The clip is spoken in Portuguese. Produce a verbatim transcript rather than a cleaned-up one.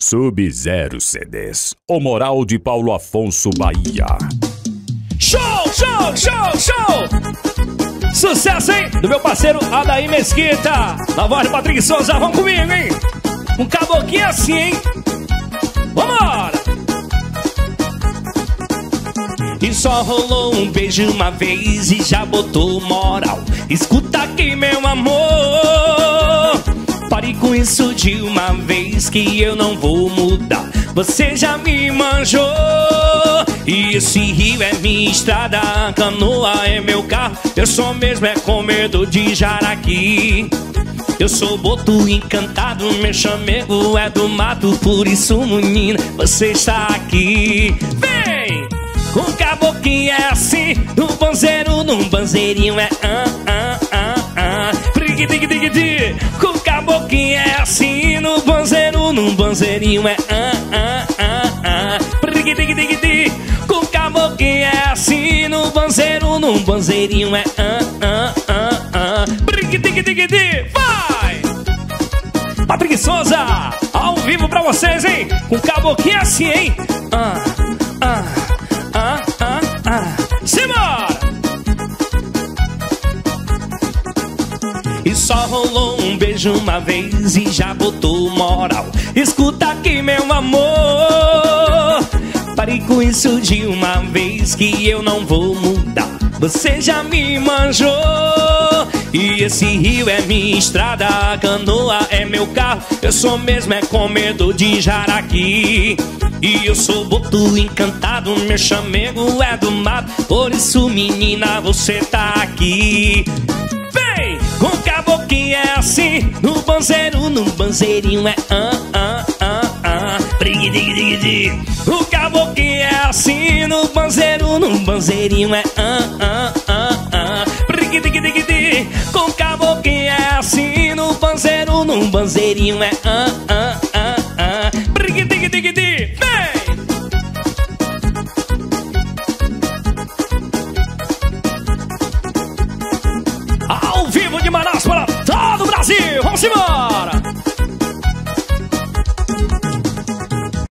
Sub-Zero C Ds. O Moral de Paulo Afonso, Bahia. Show, show, show, show! Sucesso, hein? Do meu parceiro Adair Mesquita. Na voz de Patrick Souza, vamos comigo, hein? Um caboclinho assim, hein? Vambora! E só rolou um beijo uma vez e já botou moral. Escuta aqui, meu amor, pare com isso de uma vez que eu não vou mudar. Você já me manjou. E esse rio é minha estrada, a canoa é meu carro. Eu sou mesmo é com medo de jaraqui. Eu sou boto encantado, meu chamego é do mato. Por isso, menina, você está aqui. Vem! Com caboclinho é assim, no banzeiro, num banzeirinho é ah, ah, ah, ah. Prigui-digui-digui-di. Com caboclinho é assim, no banzeiro, num banzeirinho é ah, ah, ah, ah. Prigui-digui-digui-di. Com caboclinho é assim, no banzeiro, num banzeirinho é ah, ah, ah, ah. Prigui-digui-digui-di. Vai! Patrick Souza, ao vivo pra vocês, hein? Com caboclinho é assim, hein? Ah, ah. Ah, ah, ah. Simbora! E só rolou um beijo uma vez e já botou moral. Escuta aqui, meu amor, pare com isso de uma vez que eu não vou mudar. Você já me manjou. E esse rio é minha estrada, a canoa é meu carro. Eu sou mesmo é com medo de jaraqui. E eu sou boto encantado, meu chamego é do mato. Por isso, menina, você tá aqui. Vem! Com caboclinho é assim, no banzeiro, no banzeirinho é ah, ah, ah, ah. Prigui-digui-digui-di. O caboclinho é assim, no banzeiro, no banzeirinho é ah, ah, ah, ah. Prigui-digui-digui-di. Com caboclinho é assim, no banzeiro, no banzeirinho é ah, ah, ah, ah. Prigui-digui-digui-di. Ao vivo de Manaus para todo o Brasil. Vamos embora!